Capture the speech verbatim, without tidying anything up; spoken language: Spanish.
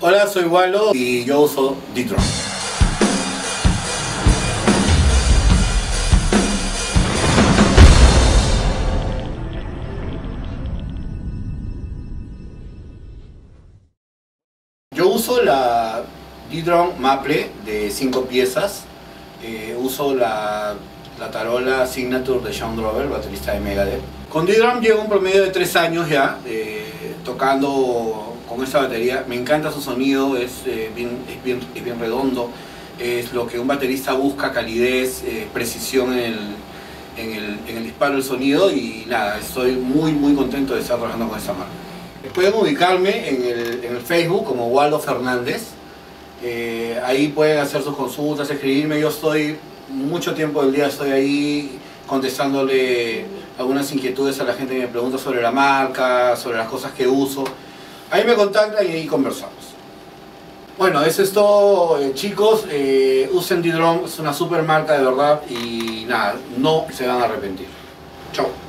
Hola, soy Wallo y yo uso D-Drum. Yo uso la D-Drum Maple de cinco piezas. Eh, uso la, la tarola Signature de Shawn Drover, baterista de Megadeth. Con D-Drum llevo un promedio de tres años ya, eh, tocando con esta batería. Me encanta su sonido, es, eh, bien, es, bien, es bien redondo. Es lo que un baterista busca: calidez, eh, precisión en el, en, el, en el disparo del sonido. Y nada, estoy muy muy contento de estar trabajando con esta marca. Pueden ubicarme en el, en el Facebook como Wallo Fernández. Eh, ahí pueden hacer sus consultas, escribirme. Yo estoy mucho tiempo del día, estoy ahí contestándole algunas inquietudes a la gente que me pregunta sobre la marca, sobre las cosas que uso. Ahí me contactan y ahí conversamos. Bueno, eso es todo, eh, chicos. Eh, usen D-Drum, es una super marca de verdad y nada, no se van a arrepentir. Chao.